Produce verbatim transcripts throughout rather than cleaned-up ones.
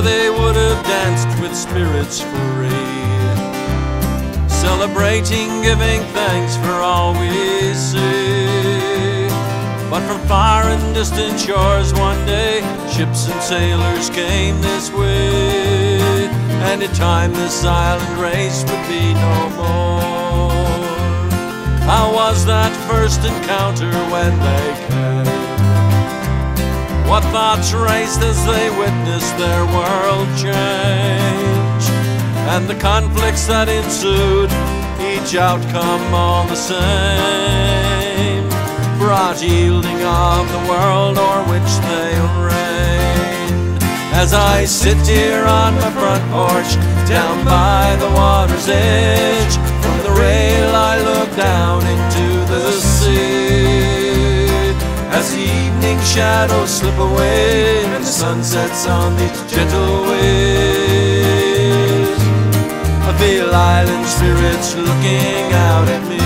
they would have danced with spirits free, celebrating, giving thanks for all we see. But from far and distant shores one day, ships and sailors came this way, and in time this island race would be no more. How was that first encounter when they came? What thoughts raced as they witnessed their world change? And the conflicts that ensued, each outcome all the same, brought yielding of the world o'er which they reigned. As I sit here on my front porch, down by the water's edge, from the rail I look down into the sea. As the evening shadows slip away and the sun sets on these gentle waves, I feel island spirits looking out at me.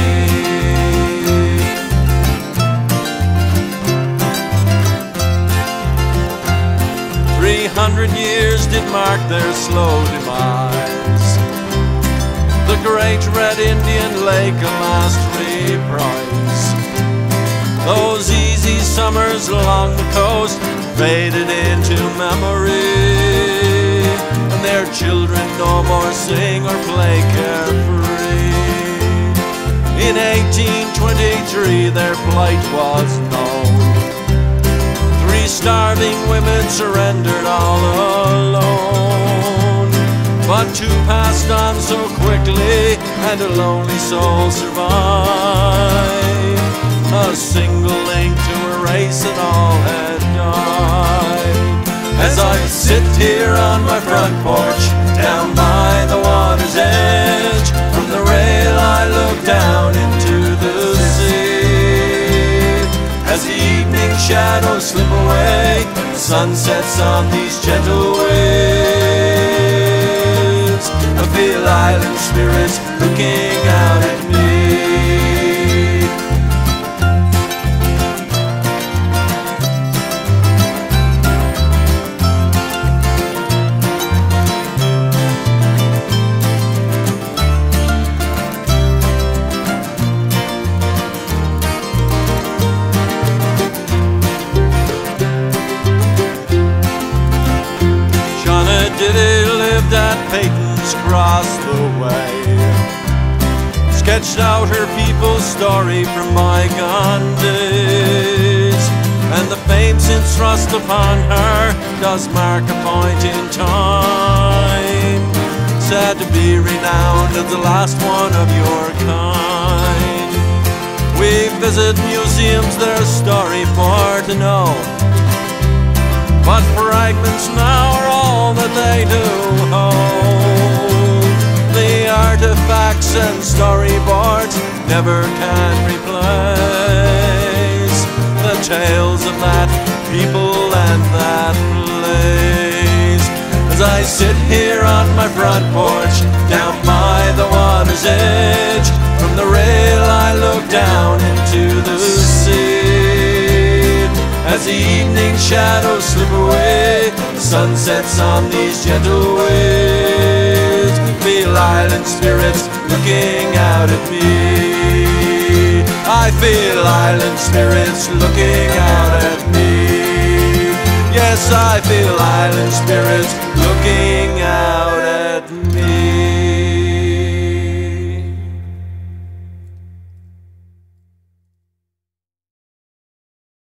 Three hundred years did mark their slow demise. The great red Indian lake a last reprise. Those easy summers along the coast faded into memory, and their children no more sing or play carefree. In eighteen twenty-three their plight was known. Three starving women surrendered all alone, but two passed on so quickly and a lonely soul survived. A single link to a race and all had died. As I sit here on my front porch, down by the water's edge, from the rail I look down into the sea. As the evening shadows slip away, the sun sets on these gentle waves, I feel island spirits looking out at me. Diddy lived at Peyton's Cross the way, sketched out her people's story from bygone days, and the fame since thrust upon her does mark a point in time. Sad to be renowned as the last one of your kind. We visit museums, their story for to know, but fragments now are all that they do hold. The artifacts and storyboards never can replace the tales of that people and that place. As I sit here on my front porch, down by the water's edge, from the rail I look down into the sea. As the evening shadows slip away, the sun sets on these gentle waves, feel island spirits looking out at me. I feel island spirits looking out at me. Yes, I feel island spirits looking out at me.